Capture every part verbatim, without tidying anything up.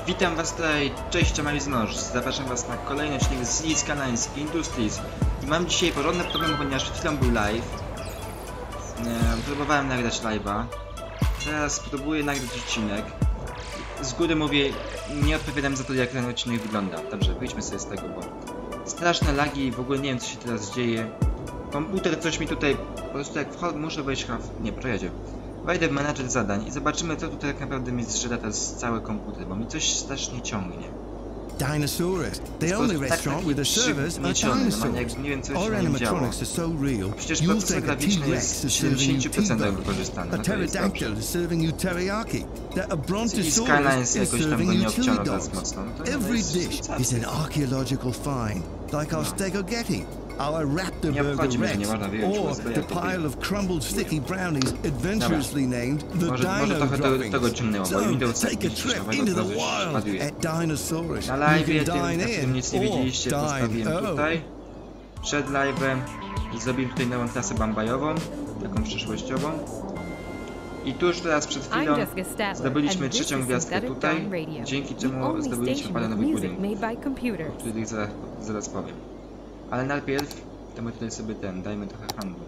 Witam was tutaj, cześć, Maliznoż. Zapraszam was na kolejny odcinek z Liskanańskiej Industries. I mam dzisiaj porządny problem, ponieważ przed chwilą był live. E, próbowałem nagrać live'a. Teraz spróbuję nagrać odcinek. Z góry mówię, nie odpowiadam za to, jak ten odcinek wygląda. Dobrze, wyjdźmy sobie z tego, bo straszne lagi i w ogóle nie wiem, co się teraz dzieje. Komputer coś mi tutaj, po prostu jak wchodzę, muszę wejść w... nie, poczekajcie. Wejdę w menadżer zadań i zobaczymy, co tutaj tak naprawdę mi zżera teraz cały komputer, bo mi coś strasznie ciągnie. Dinosaurus, the only restaurant with a service are dinosaurs. Nie wiem, co Our się animatronics are so real. A przecież You'll procesor take a graficzny jest T-Rex w serving you siedemdziesiąt procent T-bone. wykorzystany. A No to jest pterodactyl dobrze. is serving you teriyaki. That a Skala brontosaurus jest is jakoś tam go serving nie you chili obciąła teraz dogs. mocno. No to Every jest dish is an archaeological find, like our stegogetti, our raptor Nie burger obchodzi mnie, że nie Rex, można wyjąć or uzbrojenia the w tej pile of crumbled sticky brownies adventurously named the Może, może Dino trochę tego, Droppings. tego ciągnęło, bo So, Windows tak take a gdzieś trip nowego into the to już wild ładuje. at Dinosaurus. Na You live, can tym, dine na którym in nic nie or widzieliście, postawiłem dine out. tutaj. Przed live'em zrobiłem tutaj nową klasę bambajową, taką przyszłościową. I tuż teraz przed chwilą zdobyliśmy trzecią gwiazdkę tutaj, dzięki czemu zdobyliśmy parę nowych budynków, o których zaraz, zaraz powiem. Ale najpierw, to my tutaj sobie ten, dajmy trochę handlu.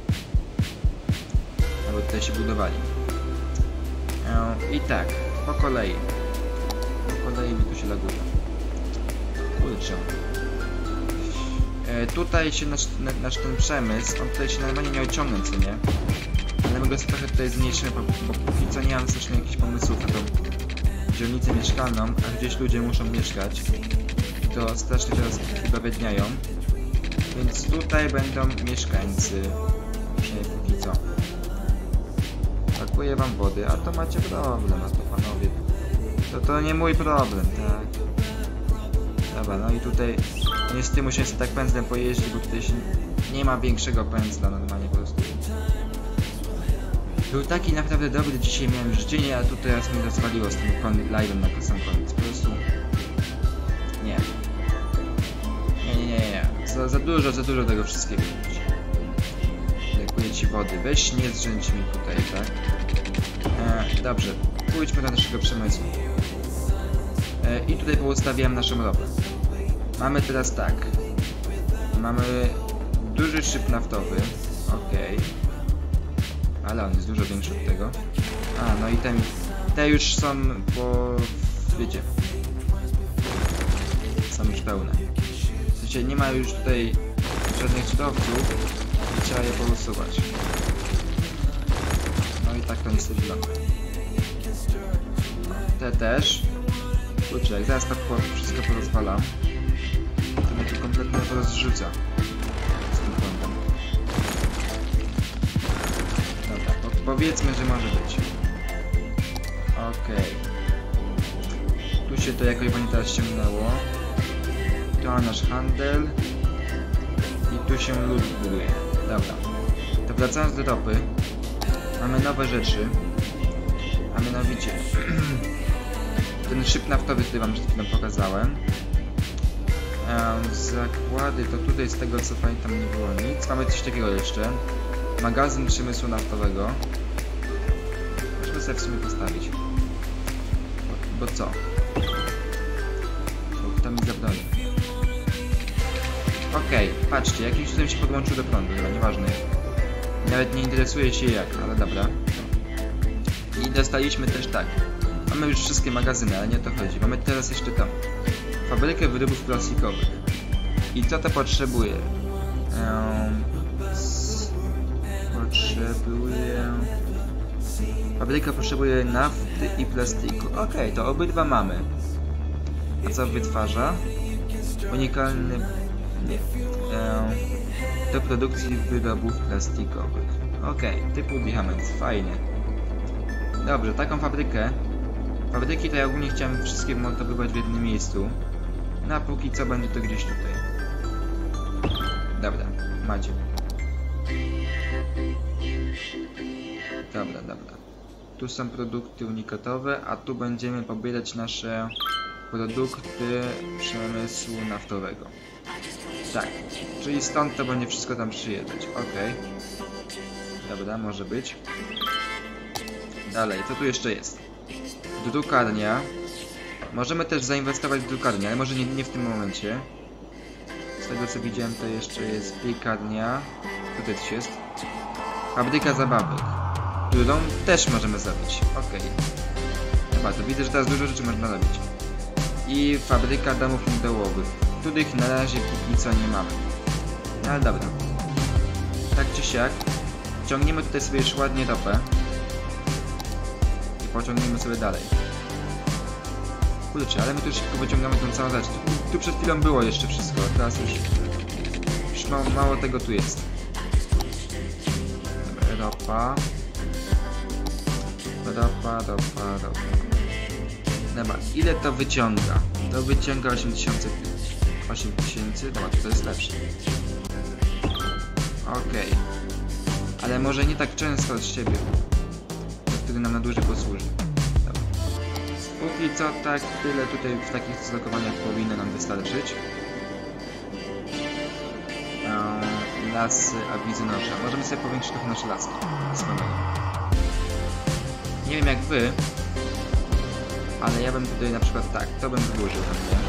Aby tutaj się budowali. I tak, po kolei. Po kolei mi tu się laguje. Kurczę. E, tutaj się nasz, nasz ten przemysł, on tutaj się normalnie miał ciągnąć, co nie? Ale my go sobie trochę tutaj zmniejszymy, bo, bo póki co nie mam strasznie jakichś pomysłów na tą dzielnicę mieszkalną, a gdzieś ludzie muszą mieszkać. I to strasznie teraz udowadniają. Więc tutaj będą mieszkańcy. Przynajmniej póki co. Brakuje wam wody, a to macie problem, a to panowie. To to nie mój problem, tak. Dobra, no i tutaj niestety musiałem sobie tak pędzlem pojeździć, bo tutaj się nie ma większego pędzla normalnie po prostu. Był taki naprawdę dobry, dzisiaj miałem już dzień, a tu teraz mi rozwaliło z tym live'em na sam koniec. Po prostu... Nie. Nie, nie, nie, nie. Za, za dużo, za dużo tego wszystkiego. Brakuje ci wody. Weź nie zrzędź mi tutaj, tak? E, dobrze. Pójdźmy do naszego przemysłu. E, I tutaj poustawiam naszą ropę. Mamy teraz tak. Mamy duży szyb naftowy. Okej. Okay. Ale on jest dużo większy od tego. A, no i te, te już są po... wiecie. Są już pełne. W sensie nie ma już tutaj żadnych surowców i trzeba je pousuwać. No i tak to niestety wygląda. Te też. Kurczę, jak zaraz to wszystko porozwalam, to mnie tu kompletnie porozrzuca z tym kątem. Dobra, po powiedzmy, że może być. Okej. Okay. Tu się to jakoś pani teraz ściągnęło. To nasz handel. I tu się lód buduje. Dobra. To wracając do ropy. Mamy nowe rzeczy. A mianowicie ten szyb naftowy, który wam przed chwilą pokazałem. Ehm, zakłady, to tutaj z tego co pamiętam nie było nic. Mamy coś takiego jeszcze. Magazyn przemysłu naftowego. Możemy sobie w sumie postawić. Bo, bo co? Bo kto mi zabroni? Okej, okay, patrzcie, jakimś cudem się podłączył do prądu, chyba nieważne. Nawet nie interesuje się jak, ale dobra. I dostaliśmy też tak. Mamy już wszystkie magazyny, ale nie o to chodzi. Mamy teraz jeszcze tam fabrykę wyrobów plastikowych. I co to potrzebuje? Um, potrzebuje... Fabryka potrzebuje nafty i plastiku. Okej, okay, to obydwa mamy. A co wytwarza? Unikalny... Nie. Um, do produkcji wyrobów plastikowych. Okej, okay, typu diament. Fajnie. Dobrze, taką fabrykę. Fabryki to ja ogólnie chciałem wszystkie montowywać w jednym miejscu. No a póki co będzie to gdzieś tutaj. Dobra, macie. Dobra, dobra. Tu są produkty unikatowe, a tu będziemy pobierać nasze produkty przemysłu naftowego. Tak, czyli stąd to będzie wszystko tam przyjeżdżać. Okej. Dobra, może być. Dalej, co tu jeszcze jest? Drukarnia. Możemy też zainwestować w drukarnię, ale może nie, nie w tym momencie. Z tego co widziałem, to jeszcze jest piekarnia. Tutaj coś jest. Fabryka zabawek, którą też możemy zrobić. Okej. Chyba to widzę, że teraz dużo rzeczy można robić. I fabryka domów migdałowych, których na razie póki co nie mamy. No ale dobra. Tak czy siak, ciągniemy tutaj sobie już ładnie ropę. I pociągniemy sobie dalej. Kurczę, ale my tu szybko wyciągamy tą całą rzecz. Tu, tu przed chwilą było jeszcze wszystko, teraz już, już mało, mało tego tu jest. Dobra, ropa. Ropa, ropa, ropa. Dobra, ile to wyciąga? To wyciąga osiem tysięcy. osiem tysięcy? Dobra, to jest lepsze. Okej. Okay. Ale może nie tak często od siebie. To wtedy nam na dłużej posłuży. Dobra. Póki co tak, tyle tutaj w takich zlokowaniach powinno nam wystarczyć. Eee, lasy awizynosza. Możemy sobie powiększyć trochę nasze laski. Nie wiem jak wy, ale ja bym tutaj na przykład tak, to bym wydłużył pewnie.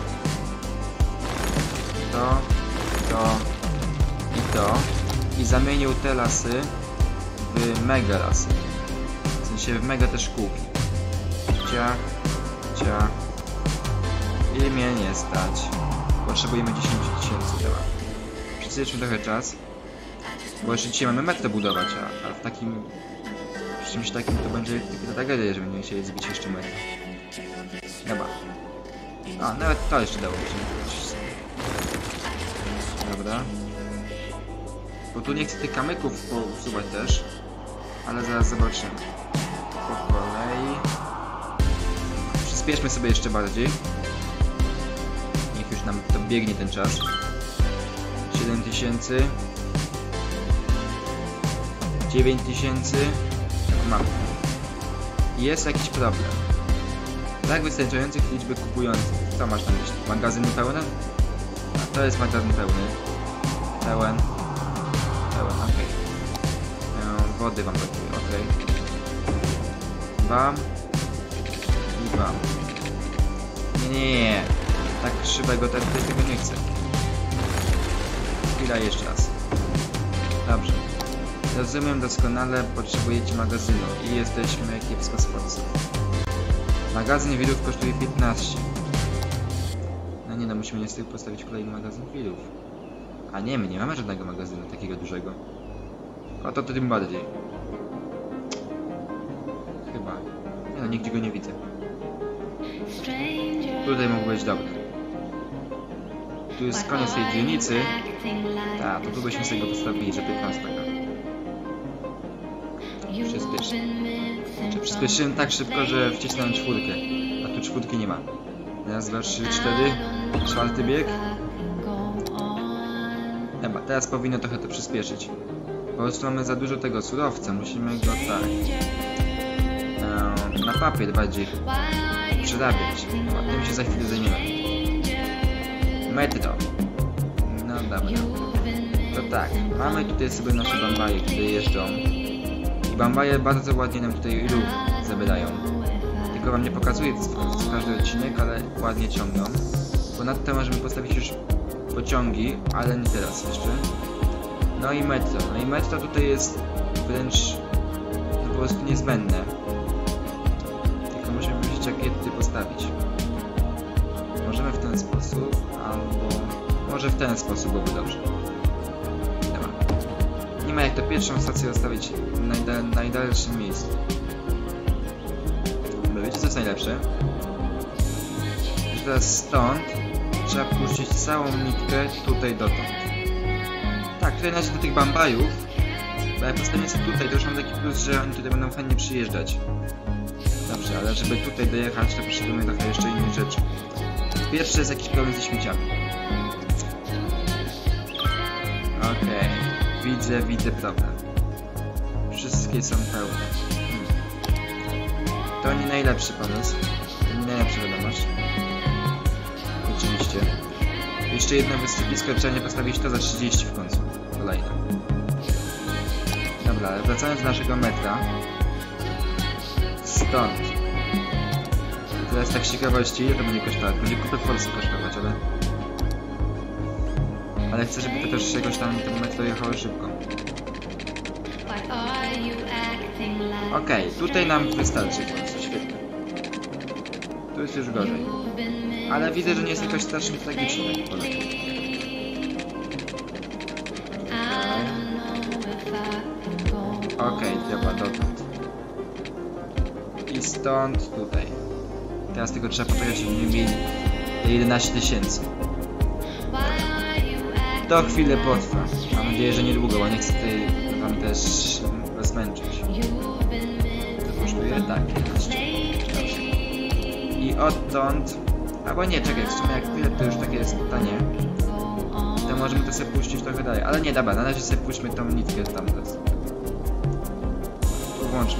To, to i to. I zamienił te lasy w mega lasy. W sensie w mega te szkółki. Ciach, ciach. I mnie nie stać. Potrzebujemy dziesięć tysięcy dolarów. Przyspieszmy trochę czas. Bo jeszcze dzisiaj mamy metro budować, a, a w takim... w czymś takim to będzie tylko tragedia, jeżeli nie chcieli zbić jeszcze metro. Dobra. A, nawet to jeszcze dałoby się. Dobra. Bo tu nie chcę tych kamyków pousuwać też. Ale zaraz zobaczymy. Po kolei. Przyspieszmy sobie jeszcze bardziej. Niech już nam to biegnie ten czas. siedem tysięcy. dziewięć tysięcy. Mam. Jest jakiś problem. Brak wystarczających liczby kupujących. Co masz na myśli? Magazyny pełne? A to jest magazyn pełny. Pełen. Pełen, okej. Okay. Wody wam brakuje, okej. Okay. Wam. I wam. Nie, nie, nie. Tak szybego tego, tego nie chcę. Chwila jeszcze raz. Dobrze. Rozumiem doskonale, potrzebujecie magazynu i jesteśmy kiepsko sponsor. Magazyn wirów kosztuje piętnaście. No nie no, musimy niestety postawić kolejny magazyn wirów. A nie, my nie mamy żadnego magazynu takiego dużego. O to, to tym bardziej. Chyba. Nie no, nigdzie go nie widzę. Tutaj mógł być dobry. Tu jest koniec tej dzielnicy. Tak, to tu byśmy sobie go postawili za piętnaście. Przyspieszę. Czy przyspieszyłem tak szybko, że wcisnąłem czwórkę, a tu czwórki nie ma. Raz, dwa, trzy, cztery. Czwarty bieg. Chyba, teraz powinno trochę to przyspieszyć. Po prostu mamy za dużo tego surowca, musimy go tak eee, na papier bardziej przerabiać. Chyba, tym się za chwilę zajmiemy. Metro. No dobra. To tak, mamy tutaj sobie nasze bambaje, które jeżdżą. I bambaje bardzo ładnie nam tutaj ruch zabierają. Tylko wam nie pokazuję co każdy odcinek, ale ładnie ciągną. Ponadto możemy postawić już pociągi, ale nie teraz jeszcze. No i metro. No i metro tutaj jest wręcz no, po prostu niezbędne. Tylko musimy wiedzieć jak je tutaj postawić. Możemy w ten sposób, albo może w ten sposób byłoby dobrze. Dobra. Nie ma jak to pierwszą stację zostawić w najda najdalszym miejscu. Bo wiecie co jest najlepsze? Że teraz stąd trzeba puścić całą nitkę tutaj dotąd. Tak, tutaj należy do tych bambajów. Bo jak postawię sobie tutaj, to już mam taki plus, że oni tutaj będą fajnie przyjeżdżać. Dobrze, ale żeby tutaj dojechać, to potrzebujemy trochę jeszcze innych rzeczy. Pierwszy jest jakiś problem ze śmieciami. Okej, okay. widzę, widzę problem. Wszystkie są pełne. Hmm. To nie najlepszy pomysł. To nie najlepsza wiadomość. Oczywiście. Jeszcze jedno wysypisko, trzeba nie postawić to za trzydzieści w końcu. Kolejne. Dobra, ale wracając do naszego metra. Stąd. Teraz tak z ciekawości, ile to będzie kosztować? Będzie kupę Polski kosztować, ale... Ale chcę, żeby to też jakoś tam ten metro jechało szybko. Okej, okay, tutaj nam wystarczy Polski, świetnie. Tu jest już gorzej. Ale widzę, że nie jest jakoś strasznie tragicznie, jak Polak. Okej, okay, dobra, dotąd. I stąd tutaj. Teraz tylko trzeba poczekać, żeby nie mieli jedenaście tysięcy. To chwilę potrwa. Mam nadzieję, że niedługo, bo nie chcę tutaj wam też was męczyć. To kosztuje tak, jedenaście. I odtąd... Albo nie, czekaj, w sumie jak tyle to już takie jest tanie. To możemy to sobie puścić trochę dalej. Ale nie, dobra, na razie sobie puśćmy tą nitkę tam teraz. Tu włączmy.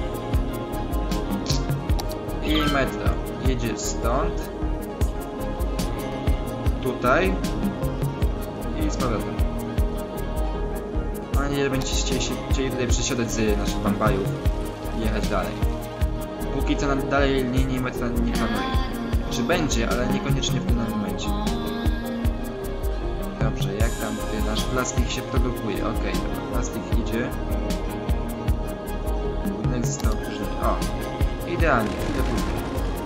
I metro jedzie stąd. Tutaj. I z powrotem. Mam nadzieję, że będziecie chcieli, chcieli tutaj przesiadać z naszych bambajów i jechać dalej. Póki co nam dalej linii metra nie planuje. Czy będzie, ale niekoniecznie w tym momencie. Dobrze, jak tam tutaj nasz plastik się produkuje? Okej, okay, plastik idzie. Budynek został opróżniony. O! Idealnie, chwilę później.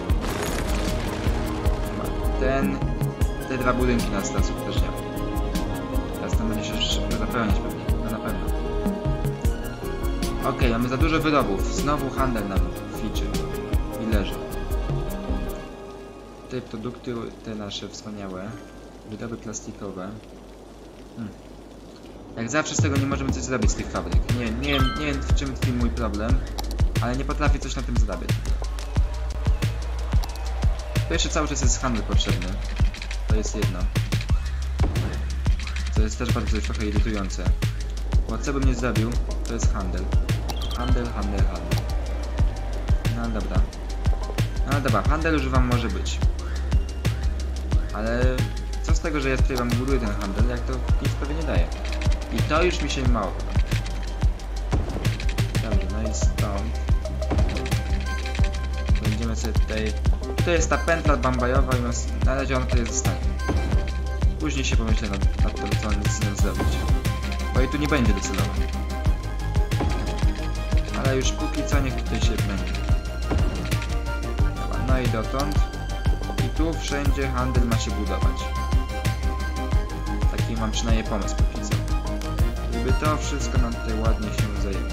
Ten... Te dwa budynki nas teraz uderzą. Teraz tam będzie się szybko zapełniać pewnie, no na pewno. Okej, okay, mamy za dużo wyrobów. Znowu handel nam ficzy i leży. Te produkty, te nasze wspaniałe, wyroby plastikowe. Hmm. Jak zawsze z tego nie możemy coś zrobić z tych fabryk. Nie, nie, nie wiem w czym tkwi mój problem, ale nie potrafię coś na tym zrobić. Pierwszy cały czas jest handel potrzebny. To jest jedno. To jest też bardzo trochę irytujące. Bo co bym nie zrobił, to jest handel. Handel, handel, handel. No dobra. No dobra, handel już wam może być. Ale co z tego, że ja tutaj wam buduję ten handel, jak to nic prawie nie daje. I to już mi się mało. Dobrze, no i stąd. Będziemy sobie tutaj... To jest ta pętla bambajowa i na razie ona tutaj zostanie. Później się pomyślę nad, nad tym, co on z nią zrobić. Bo i tu nie będzie docelowo. Ale już póki co niech tutaj się będzie. Dobra, no i dotąd. I tu wszędzie handel ma się budować. Taki mam przynajmniej pomysł póki co. Żeby to wszystko nam tutaj ładnie się zajęło.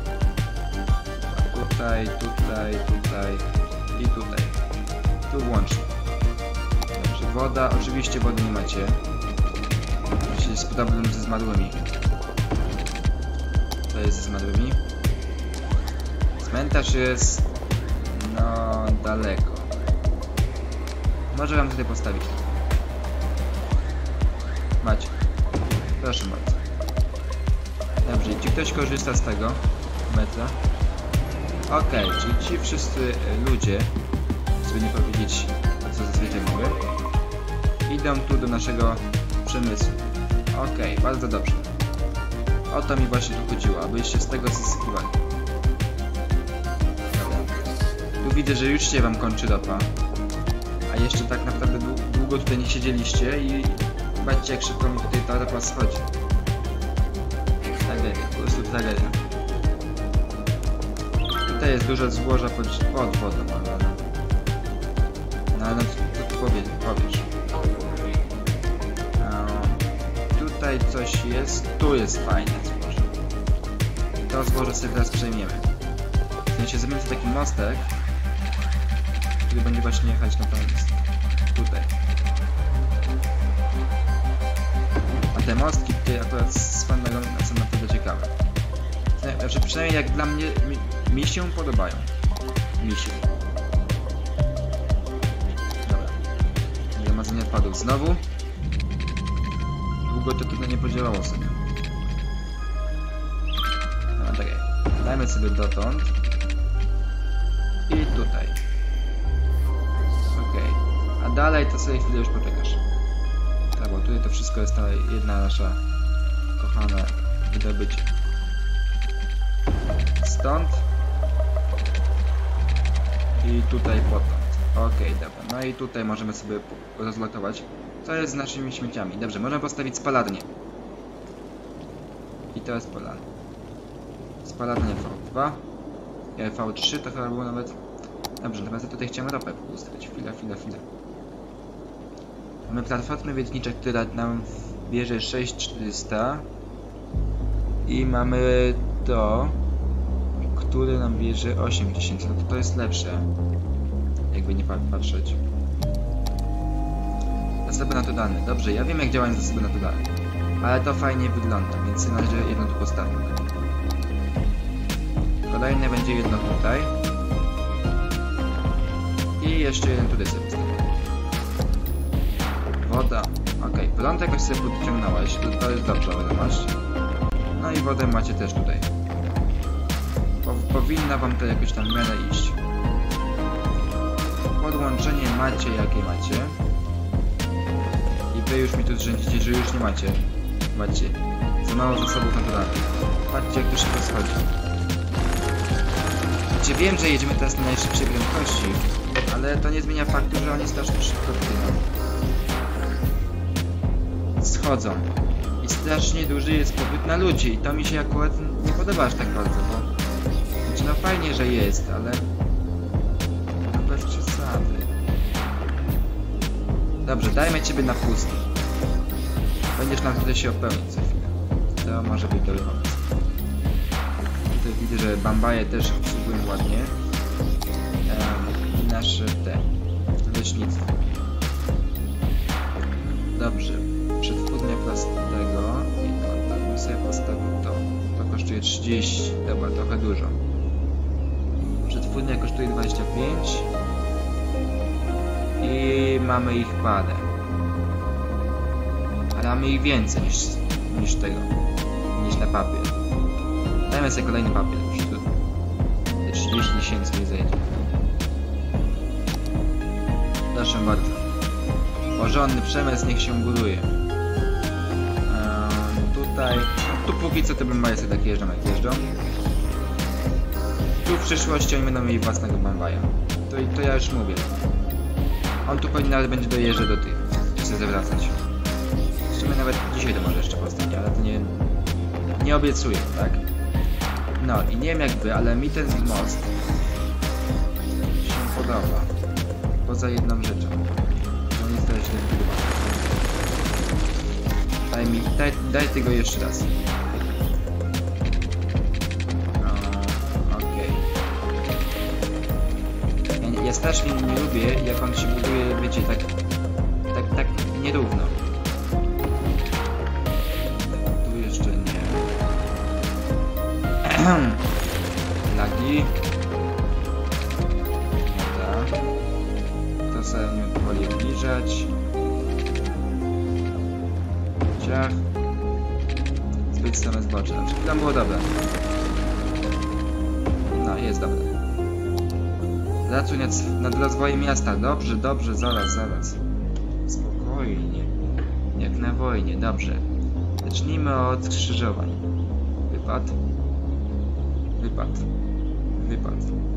Tutaj, tutaj, tutaj i tutaj. Tu włączę. Dobrze, woda. Oczywiście wody nie macie. Jeśli jest problem ze zmarłymi. To jest ze zmarłymi. Cmentarz jest... no... daleko. Może wam tutaj postawić. Macie. Proszę bardzo. Dobrze, czy ktoś korzysta z tego metra? Okej, okay, czyli ci wszyscy ludzie, żeby nie powiedzieć, o co zazwyczaj mówię, idą tu do naszego przemysłu. Okej, okay, bardzo dobrze. O to mi właśnie tu chodziło, abyście z tego zyskiwali. Dobra. Tu widzę, że już się wam kończy ropa. A jeszcze tak naprawdę długo tutaj nie siedzieliście i zobaczcie, jak szybko mi tutaj ta ropa schodzi. Tragedia, po prostu tragedia. Tutaj jest dużo złoża pod, pod wodą, ale... No ale co tu powie, powiesz? No, tutaj coś jest, tu jest fajne złoże. To złoże sobie teraz przejmiemy. W sensie zrobimy sobie taki mostek, który będzie właśnie jechać na to miejsce. Tutaj. A te mostki tutaj akurat swoją drogą są naprawdę ciekawe. Znaczy przynajmniej jak dla mnie, mi, mi się podobają. Mi się. Dobra. Gromadzenie odpadów znowu. Długo to tutaj nie podziałało sobie. Dobra, tak. Dajmy sobie dotąd. I tutaj. Okej. Okay. A dalej to sobie chwilę już poczekasz. Tak, bo tutaj to wszystko jest ta jedna nasza kochana wydobycie. Stąd i tutaj potąd. Okej, dobra. No i tutaj możemy sobie rozlokować, co jest z naszymi śmieciami. Dobrze, możemy postawić spalarnię. I to jest spalarnia. Spalarnia V dwa. V trzy to chyba było nawet. Dobrze, natomiast ja tutaj chciałem ropę ustawić. Chwila, chwila, chwila. Mamy platformę wiertnicze, która nam bierze sześć tysięcy czterysta. I mamy to, które nam bierze osiem tysięcy. No to to jest lepsze. Jakby nie patrzeć. Zasoby naturalne. Dobrze, ja wiem jak działają zasoby naturalne. Ale to fajnie wygląda, więc na razie jedno tu postawmy. Kolejne będzie jedno tutaj. I jeszcze jeden tutaj sobie postawimy. Woda. Okej, prąd jakoś sobie podciągnąłeś, to, to jest dobrze wiadomość. No i wodę macie też tutaj. Po, powinna wam to jakoś tam w miarę iść. Podłączenie macie jakie macie. I wy już mi tu zrzędzicie, że już nie macie. Macie za mało zasobów naturalnych. Patrzcie jak to szybko schodzi. Znaczy wiem, że jedziemy teraz na najszybszej prędkości, ale to nie zmienia faktu, że oni strasznie szybko płyną. Schodzą. I strasznie duży jest popyt na ludzi. I to mi się akurat nie podoba aż tak bardzo, bo... Znaczy no fajnie, że jest, ale... No bez przesady. Dobrze, dajmy ciebie na pusty. Będziesz nam tutaj się opełnić za chwilę. To może być dobry pomysł. Tutaj widzę, że bambaje też obsługują ładnie. Ehm, I nasze te... leśnictwo. Dobrze. Przetwórnia plastycznego i to, tak bym sobie postawił to. To kosztuje trzydzieści, dobra, trochę dużo. Przetwórnia kosztuje dwadzieścia pięć i mamy ich parę. Ale mamy ich więcej niż, niż tego, niż na papier. Dajmy sobie kolejny papier, te trzydzieści tysięcy nie zejdzie. Proszę bardzo. Porządny przemysł niech się buduje. Tutaj, tu póki co te bambaje sobie tak jeżdżą jak jeżdżą. Tu w przyszłości oni będą mieli własnego bambaja. To, to ja już mówię. On tu powinien nawet będzie dojeżdżać do tych, czy sobie zawracać. W sumie nawet dzisiaj to może jeszcze postawić, ale to nie, nie obiecuję, tak? No i nie wiem jak wy, ale mi ten most się podoba. Poza jedną rzeczą, że on jest teraz źle wybudowany. Daj mi, daj, daj tego jeszcze raz. Okej. Okay. Ja, ja strasznie nie lubię, jak on się buduje, wiecie, tak, tak, tak nierówno. Tu jeszcze nie. Lagi. Dobra. To sobie nie powoli obniżać. Ciach. Zbyt strome zbocze. Przed chwilą było dobre. No, jest dobre. Pracuj nad, nad rozwojem miasta. Dobrze, dobrze, zaraz, zaraz. Spokojnie. Jak na wojnie, dobrze. Zacznijmy od skrzyżowań. Wypad. Wypad. Wypad.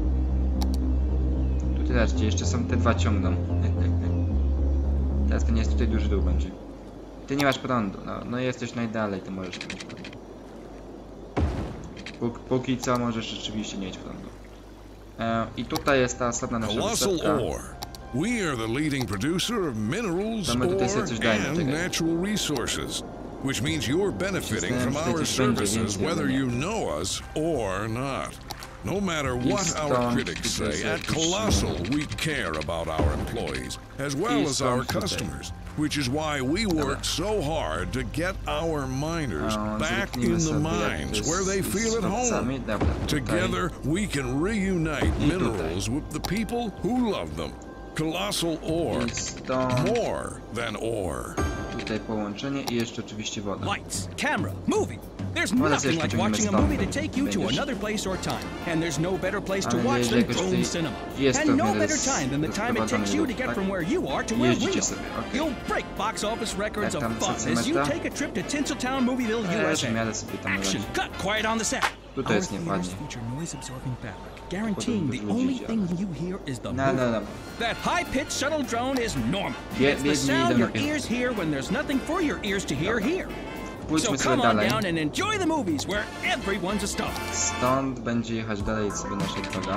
Tu teraz, gdzie jeszcze są te dwa ciągną. Teraz to nie jest tutaj duży dół będzie. Ty nie masz prądu, no, no jesteś najdalej, to możesz mieć prądu. Póki, póki co możesz rzeczywiście nie mieć prądu. E, I tutaj jest ta osobna nasza wysepka. We are the leading producer of minerals, ore, and natural resources, which means you're benefiting from our services whether you know us or not. No matter what our critics say, at Colossal we care about our employees, as well as our customers, which is why we work so hard to get our miners back in the mines where they feel at home. Together we can reunite minerals with the people who love them. Colossal ore, more than ore. Tutaj połączenie i jeszcze oczywiście woda. Lights, camera, movie. There's nothing like watching a movie to take you to another place or time, and there's no better place to watch than home cinema. And no better time than the time it takes you to get from where you are to where we are. You'll break box office records of fun as you take a trip to Tinseltown Movieville, U S A. Action, cut, quiet on the set. Tutaj jest nieładnie. No, no, no. That high-pitched shuttle drone is normal. Bie It's the sound your ears hear when there's nothing for your ears to hear here. So come on down and enjoy the movies where everyone's a star. Stąd będzie jechać dalej sobie nasza droga.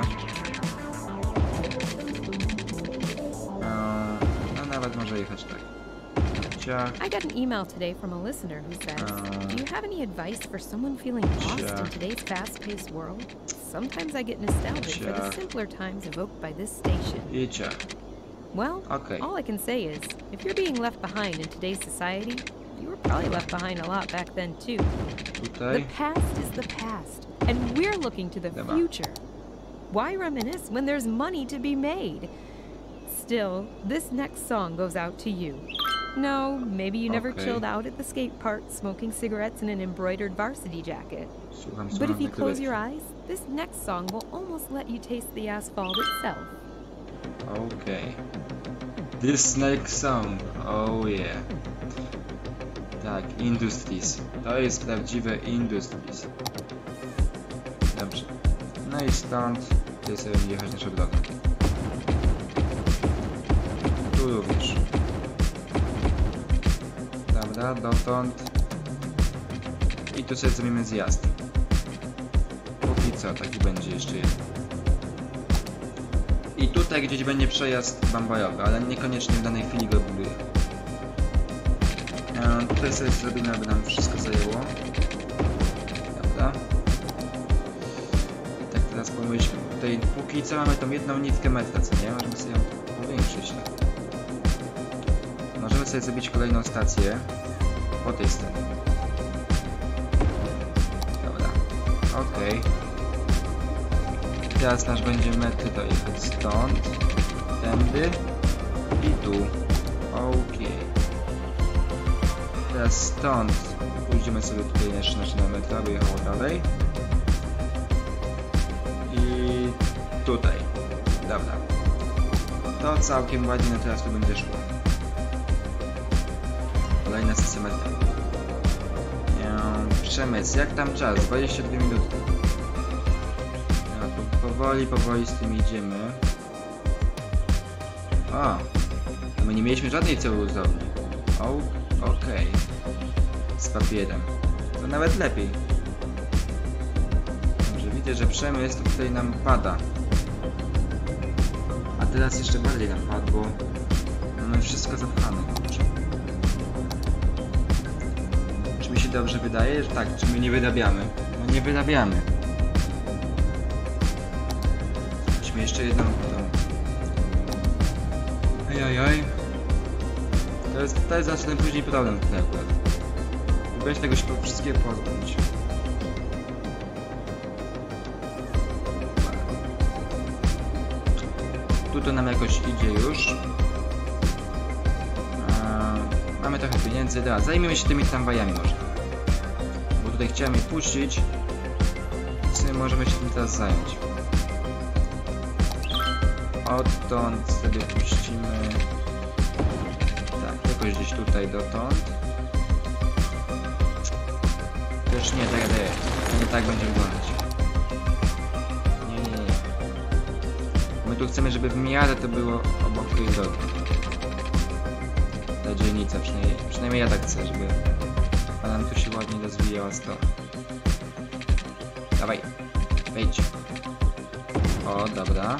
No nawet może jechać tak. I got an email today from a listener who says, do you have any advice for someone feeling lost in today's fast-paced world? Sometimes I get nostalgic for the simpler times evoked by this station. Well, okay. All I can say is, if you're being left behind in today's society, you were probably left behind a lot back then too. The past is the past, and we're looking to the future. Why reminisce when there's money to be made? Still, this next song goes out to you. No, maybe you never okay. chilled out at the skate park smoking cigarettes in an embroidered varsity jacket. But if you close your eyes, this next song will almost let you taste the asphalt itself. Okay. This next song, oh yeah. Tak, Industries. To jest prawdziwe Industries. Dobrze. No i stąd tutaj sobie będzie jechać naszą drogą. Tu również. Dobra, dotąd. I tu sobie zrobimy zjazd. Póki co, taki będzie jeszcze jeden. I tutaj gdzieś będzie przejazd bambajowy, ale niekoniecznie w danej chwili go buduję. E, tutaj sobie zrobimy, aby nam wszystko zajęło. Dobra. I tak teraz pomyślmy. Tutaj póki co mamy tą jedną nitkę metra, co nie? Możemy sobie ją powiększyć. Tak. Możemy sobie zrobić kolejną stację po tej stronie. Dobra. Okej. Okay. Teraz nasz będzie metry dojechać stąd, tędy i tu. Okej. Okay. Teraz stąd pójdziemy sobie tutaj jeszcze nasze na metra, by jechało dalej. I tutaj. Dobra. To całkiem ładnie na teraz tu będzie szło. Kolejna stacja metra. Przemysł, jak tam czas? dwadzieścia dwie minuty. Powoli, powoli z tym idziemy. O! My nie mieliśmy żadnej celulozowni. O, okej. Okay. Z papierem. To nawet lepiej. Dobrze, widzę, że przemysł tutaj nam pada. A teraz jeszcze bardziej nam padło. Mamy wszystko zapchane. Czy mi się dobrze wydaje? Że tak, czy my nie wyrabiamy? No nie wyrabiamy. Jeszcze jedną tą. Ejajaj. To jest, to jest znaczy ten później problem tutaj akurat. Będzie tego się wszystkiego pozbyć. Tu to nam jakoś idzie już. Eee, mamy trochę pieniędzy, da. Zajmiemy się tymi tramwajami może. Bo tutaj chciałem je puścić. W sumie możemy się tym teraz zająć. Odtąd sobie puścimy. Tak, jakoś gdzieś tutaj dotąd. Też nie, tak, tak, nie tak będzie wyglądać. Nie, nie, nie. My tu chcemy, żeby w miarę to było obok tej drogi. Ta dzielnica, przynajmniej, przynajmniej ja tak chcę, żeby ona nam tu się ładnie rozwijała strona. Dawaj, wejdź. O, dobra.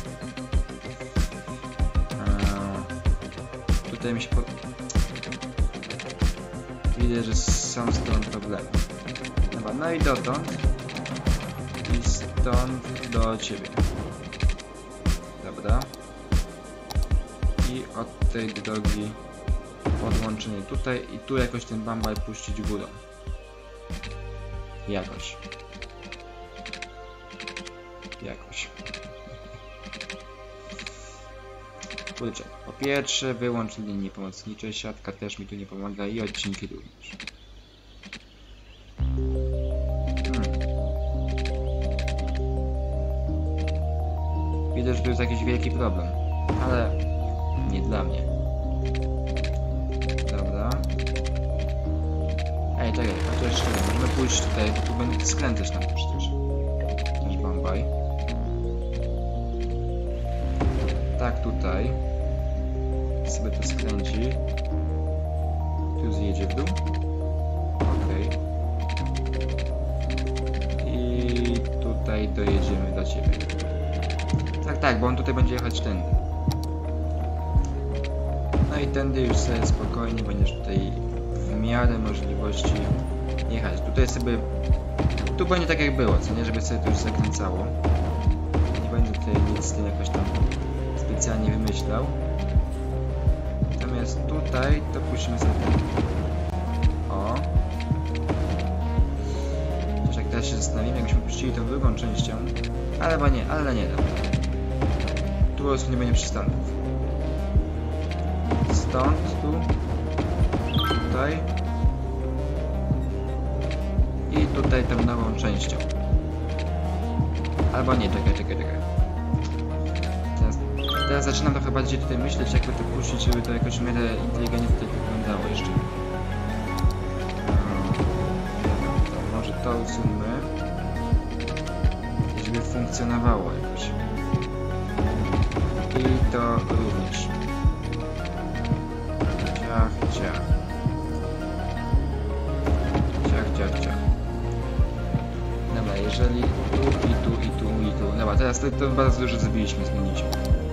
Tutaj mi się po... Widzę, że są z tą problemy. Dobra, no i dotąd. I stąd do ciebie. Dobra. I od tej drogi podłączenie tutaj i tu jakoś ten bambal puścić górą. Jakoś. Jakoś. Kurczę, po pierwsze wyłącz linie pomocnicze, siatka też mi tu nie pomaga i odcinki również. Hmm. Widzę, że to jest jakiś wielki problem, ale nie dla mnie. Dobra. Ej, czekaj, a to jeszcze nie, możemy pójść tutaj, tu będę skręcać tam przecież. tutaj. Sobie to skręci. Tu zjedzie w dół. Okej. I tutaj dojedziemy do ciebie. Tak, tak, bo on tutaj będzie jechać tędy. No i tędy już sobie spokojnie będziesz tutaj w miarę możliwości jechać. Tutaj sobie... Tu będzie tak jak było, co nie? Żeby sobie to już zakręcało. Nie będę tutaj nic z tym jakoś tam specjalnie wymyślał. Natomiast tutaj to puścimy sobie ten. O. Chociaż jak teraz się zastanowimy, jakbyśmy puścili tą drugą częścią. Ale chyba nie, ale nie dobra. Tu po prostu nie będzie przystanków. Stąd, tu. Tutaj. I tutaj tą nową częścią. Albo nie, czekaj, czekaj, czekaj. Teraz, teraz zaczynam trochę bardziej tutaj myśleć, jakby to puścić, żeby to jakoś w miarę inteligentnie tutaj wyglądało jeszcze. To może to usuńmy. I żeby funkcjonowało jakoś. I to również. Ciach, ciach. Ciach, ciach, ciach. Dobra, jeżeli tu, i tu, i tu, i tu. Dobra, teraz to, to bardzo dużo zrobiliśmy, zmieniliśmy.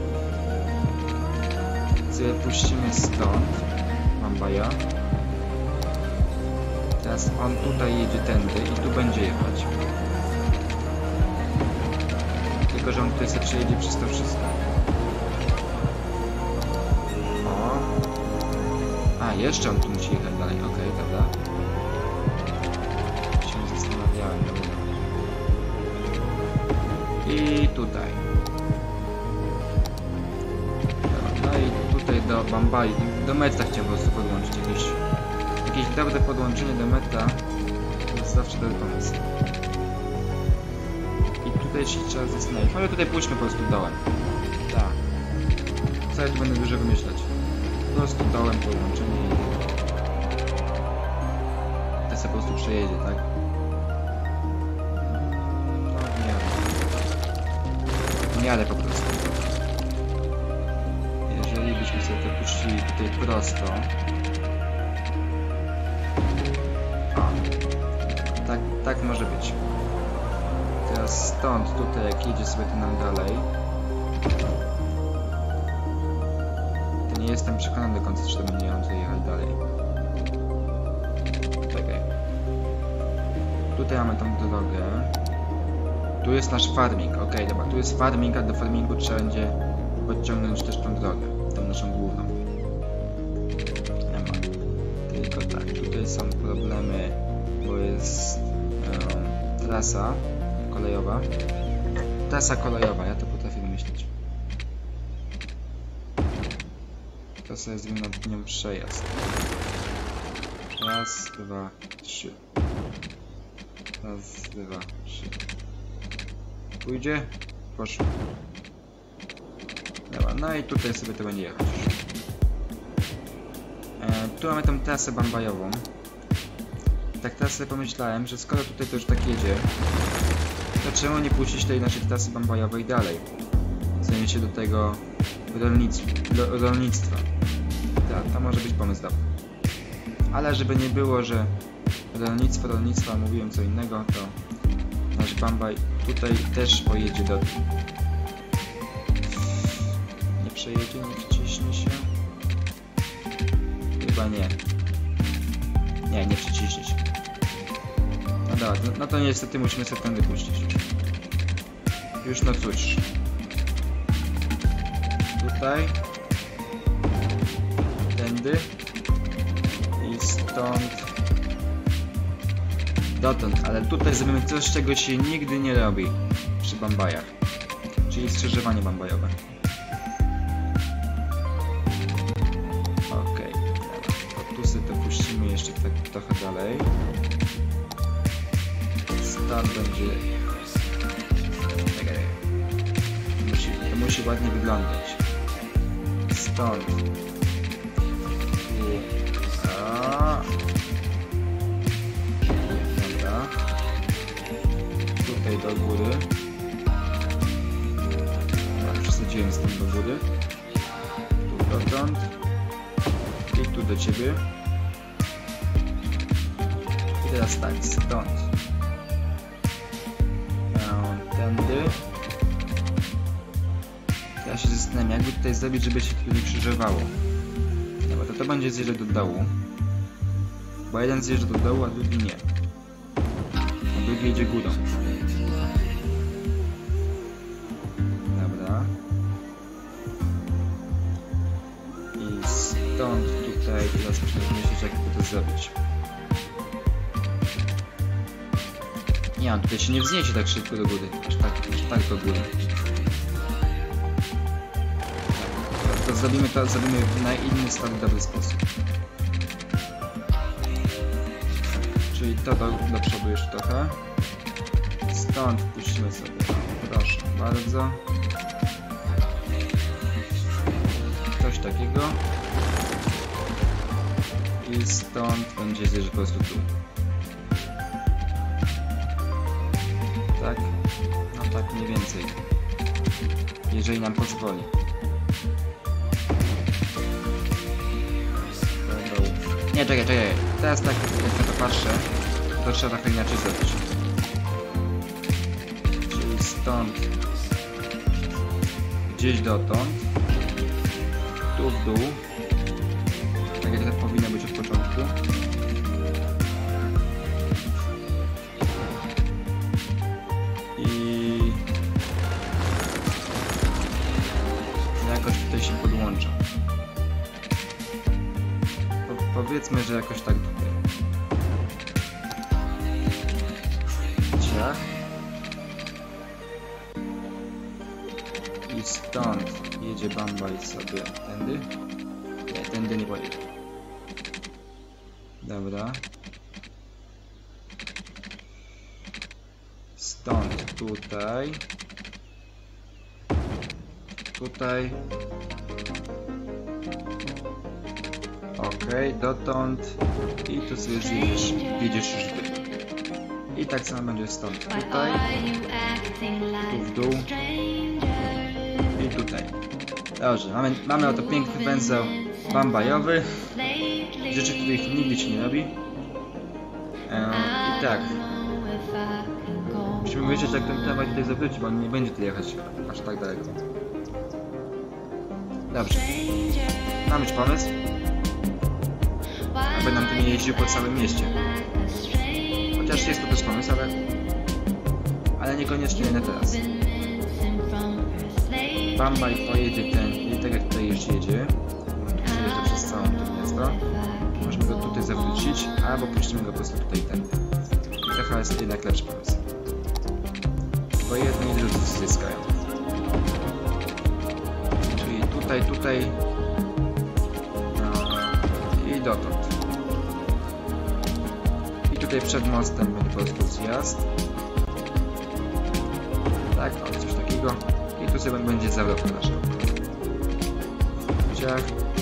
Sobie puścimy stąd. Mambaja. Teraz on tutaj jedzie tędy i tu będzie jechać. Tylko, że on tutaj sobie przejedzie przez to wszystko. O. A, jeszcze on tu musi jechać dalej. Okej, okay, dobra. Się zastanawiałem. I tutaj. No i tutaj do Bambai, do meta chciałem po prostu podłączyć jakieś, jakieś dobre podłączenie do meta. To jest zawsze dobry pomysł. I tutaj się trzeba zastanowić. Ale tutaj pójdźmy po prostu dołem. Tak. Wcale tu będę dużo wymyślać. Po prostu dołem podłączenie i... To sobie po prostu przejedzie, tak? W miarę po prostu. Jeżeli byśmy sobie to puścili tutaj prosto. O. Tak, tak może być. Teraz stąd, tutaj jak jedzie sobie to nam dalej. To nie jestem przekonany do końca, czy to będzie on tutaj jechać dalej. Czekaj. Tutaj mamy tą drogę. Tu jest nasz farming, ok, dobra, tu jest farming, a do farmingu trzeba będzie podciągnąć też tą drogę, tą naszą główną. Nie ma. Tylko tak, tutaj są problemy, bo jest um, trasa kolejowa. Trasa kolejowa, ja to potrafię wymyślić. To sobie zrobimy nad nią przejazd. Raz, dwa, trzy. Raz, dwa, trzy. Pójdzie? Poszło. Dobra, no i tutaj sobie to będzie jechać. E, tu mamy tą trasę bambajową. Tak teraz sobie pomyślałem, że skoro tutaj to już tak jedzie, to czemu nie puścić tej naszej trasy bambajowej dalej? Zajmie się do tego rolnic do, rolnictwa. Tak, to może być pomysł dobry. Ale żeby nie było, że rolnictwo, rolnictwa, mówiłem co innego, to nasz Bambaj tutaj też pojedzie do... Nie przejedzie, nie przyciśnie się? Chyba nie. Nie, nie przyciśnie się. No dobra, no, no to niestety musimy sobie tędy puścić już. Już no cóż. Tutaj. Tędy. I stąd. Dotąd, ale tutaj zrobimy coś, czego się nigdy nie robi przy bambajach, czyli skrzyżowanie bambajowe. Okej, okay. Tu sobie to puścimy jeszcze tak trochę dalej. Stąd będzie... Czekaj. Musi, to musi ładnie wyglądać. Stąd. Tu. A. Tutaj do góry. A, przesadziłem stąd do góry. dotąd. I tu do ciebie. I teraz tak, stąd. No, tędy. Ja się zastanawiam, jakby tutaj zrobić, żeby się to nie krzyżowało. No bo to, to będzie zjeżdżać do dołu. Bo jeden zjeżdża do dołu, a drugi nie. A drugi jedzie górą. Dobra. I stąd tutaj teraz muszę myśleć, jak to zrobić. Nie, on tutaj się nie wzniesie tak szybko do góry. Aż tak, aż tak do góry. To, to zrobimy to zrobimy na inny stary dobry sposób. Czyli to do, do przodu jeszcze trochę. Stąd puścimy sobie. Proszę bardzo. Coś takiego. I stąd będzie zjeżdżać po prostu tu. Tak? No tak mniej więcej. Jeżeli nam pozwoli. Nie, czekaj, czekaj. Teraz tak, jak na to patrzę, to trzeba trochę inaczej zrobić. Czyli stąd gdzieś dotąd, tu w dół, tak jak to powinno być od początku. I jakoś tutaj się podłącza. Po, powiedzmy, że jakoś tak tutaj. Ciach. I stąd jedzie Bambaj sobie tędy. Nie, tędy nie pojedzie. Dobra. Stąd tutaj. Tutaj. Okej, dotąd. I tu sobie zjedziesz, jedziesz już ty. I tak samo będzie stąd tutaj. Tu w dół. I tutaj. Dobrze, mamy, mamy oto piękny węzeł bambajowy. Rzeczy, których nigdy się nie robi. Eee, I tak. Musimy wiedzieć, jak ten tramwaj tutaj zawrócić, bo on nie będzie tutaj jechać aż tak daleko. Dobrze. Mam już pomysł. Aby nam tu nie jeździł po całym mieście. Chociaż jest to też pomysł, ale... Ale niekoniecznie na teraz. Bambaj pojedzie ten, i tak jak tutaj już jedzie. Tu przejeżdża przez całą to miasto. Możemy go tutaj zawrócić, albo puścimy go po prostu tutaj tędy. I to chyba jest jednak lepszy pomysł. Bo jedni i drudzy zyskają. Czyli tutaj, tutaj... No, i dotąd. I tutaj przed mostem będzie po prostu zjazd. Tak, o, coś takiego. I tu sobie będzie zawrotka nasza. Ciach.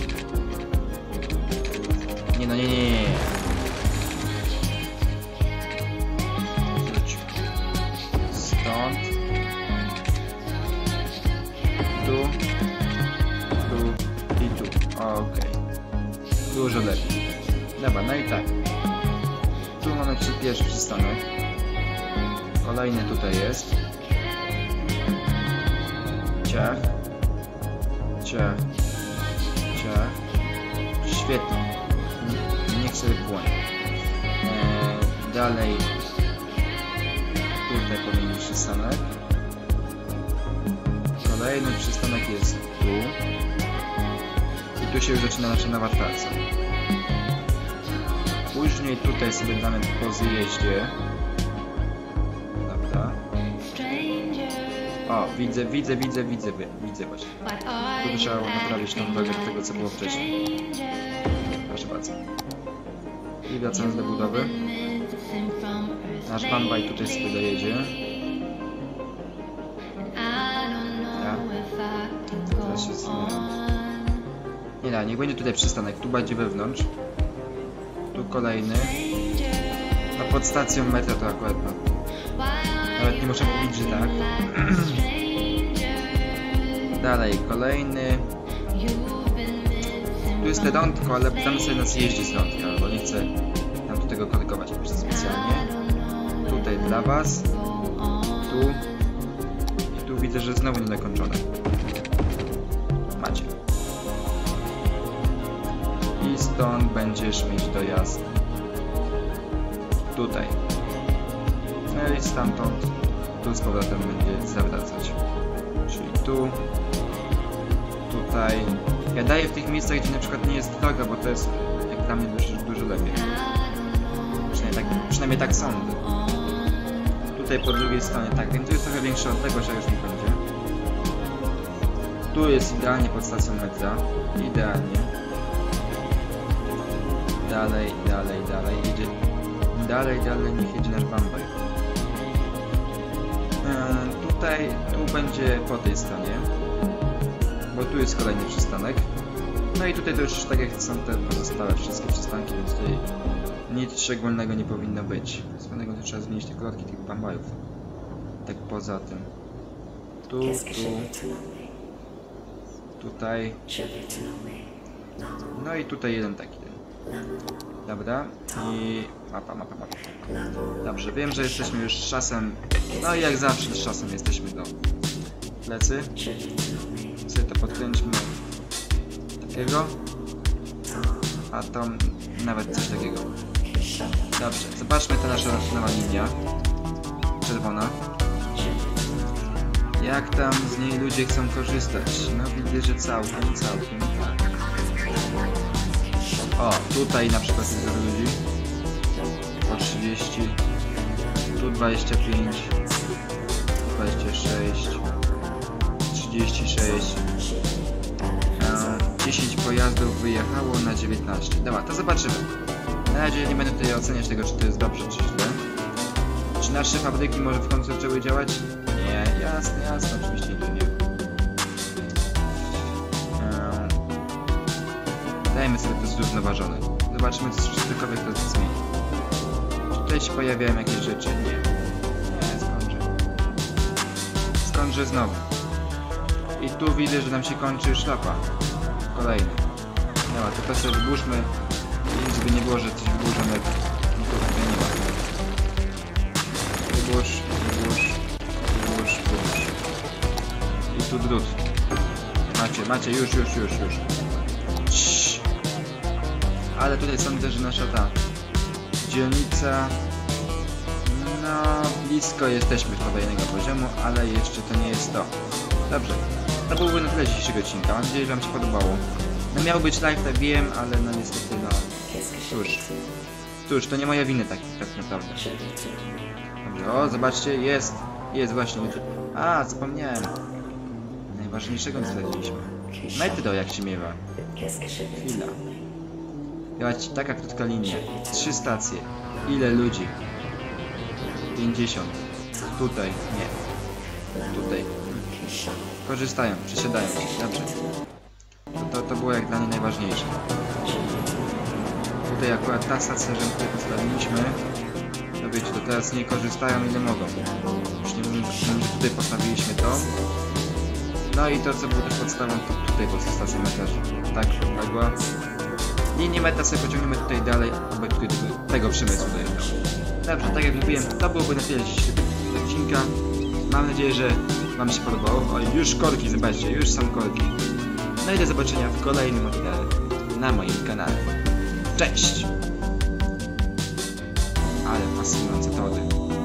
Nie no, nie, nie, nie. Wróć. Stąd. Tu. Tu. I tu. Okej. Okay. Dużo lepiej. Dobra, no i tak. Tu mamy pierwszy przystanek. Kolejny tutaj jest. Ciach. Ciach. Ciach. Świetnie. Niech sobie płonie. Eee, dalej. Tutaj powinien być przystanek. Kolejny przystanek jest tu. I tu się już zaczyna nasza nowa trasa. Później tutaj sobie damy po zjeździe. Dobra. O, widzę, widzę, widzę, widzę, widzę właśnie. Tu trzeba naprawić tą drogę do tego, co było wcześniej. Proszę bardzo. I wracając do budowy. Nasz Bambaj tutaj sobie dojedzie. Ja. Teraz się zmieniam. Nie da, niech będzie tutaj przystanek. Tu będzie wewnątrz. Tu kolejny. No pod stacją metra to akurat no. Nawet nie muszę mówić, że tak. Dalej kolejny. Tu jest te rądko, ale damy sobie na zjeździe z rądka, bo nie chcę nam tu tego korygować specjalnie. Tutaj dla was. Tu. I tu widzę, że znowu niedokończone. Macie. I stąd będziesz mieć dojazd tutaj. No i stamtąd tu z powrotem będzie zawracać. Czyli tu, tutaj. Ja daję w tych miejscach, gdzie na przykład nie jest droga, bo to jest jak dla mnie dużo, dużo lepiej. Przynajmniej tak, przynajmniej tak sądzę. Tutaj po drugiej stronie, tak, wiem, tu jest trochę większa odległość, a już nie będzie. Tu jest idealnie pod stacją metra. Idealnie. Dalej, dalej, dalej. Jedzie. Dalej, dalej, niech jedzie nasz Bambaj. Eee, tutaj, tu będzie po tej stronie. Bo tu jest kolejny przystanek. No i tutaj to już tak jak są te pozostałe wszystkie przystanki, więc tutaj nic szczególnego nie powinno być. Z pewnego to trzeba zmienić te kolorki tych Bambajów. Tak poza tym. Tu, tu. Tutaj. No i tutaj jeden taki. Dobra. I mapa, mapa, mapa. Dobrze, wiem, że jesteśmy już z czasem. No i jak zawsze z czasem jesteśmy do plecy. Sobie to podkręćmy takiego. A to nawet coś takiego. Dobrze, zobaczmy ta nasza nowa linia. Czerwona. Jak tam z niej ludzie chcą korzystać? No widzę, że całkiem, całkiem tak. O, tutaj na przykład jest dużo ludzi. Po trzydzieści. Tu dwadzieścia pięć. dwadzieścia sześć. trzydzieści sześć. E, dziesięć pojazdów wyjechało na dziewiętnaście. Dobra, to zobaczymy. Na razie nie będę tutaj oceniać tego, czy to jest dobrze, czy źle. Czy nasze fabryki może w końcu zaczęły działać? Nie, jasne, jasne, oczywiście to nie. Eee, dajmy sobie to zrównoważone. Zobaczymy, czy cokolwiek to zmieni. Czy tutaj się pojawiają jakieś rzeczy? Nie. Nie, skądże. Skądże znowu. I tu widzę, że nam się kończy szlapa. Kolejny. Dobra, to to sobie wydłużmy. I żeby nie było, że coś wydłużamy, jak to tutaj nie ma. Wydłuż, wydłuż, wydłuż, wydłuż. I tu drut. Macie, macie, już, już, już, już. Cii. Ale tutaj sądzę, że nasza ta dzielnica... No, blisko jesteśmy kolejnego poziomu, ale jeszcze to nie jest to. Dobrze, to byłby na tyle dzisiejszego odcinka. Mam nadzieję, że wam się podobało. No miał być live, tak wiem, ale no niestety no... Cóż, cóż, to nie moja wina tak, tak naprawdę. Dobrze, o, zobaczcie, jest, jest właśnie. A, zapomniałem. Najważniejszego nie straciliśmy. Metro jak się miewa. Chwila. Jechać taka krótka linia. Trzy stacje. Ile ludzi? pięćdziesiąt. Tutaj, nie. Tutaj. Korzystają, przesiadają się. Dobrze. To, to, to było jak dla mnie najważniejsze. Tutaj akurat ta stacja, że tutaj postawiliśmy, to wiecie, to teraz nie korzystają ile mogą. Już nie mówiąc, że tutaj postawiliśmy to. No i to, co było też podstawą, to tutaj po stacji metra tak odpadła. Linię meta sobie pociągniemy tutaj dalej, aby tutaj tego przemysłu dojechał. Dobrze, tak jak mówiłem, to byłoby na tyle dzisiejszego odcinka. Mam nadzieję, że wam się podobało. O, już korki, zobaczcie, już są korki. No i do zobaczenia w kolejnym materiale na moim kanale. Cześć! Ale fascynujące tory.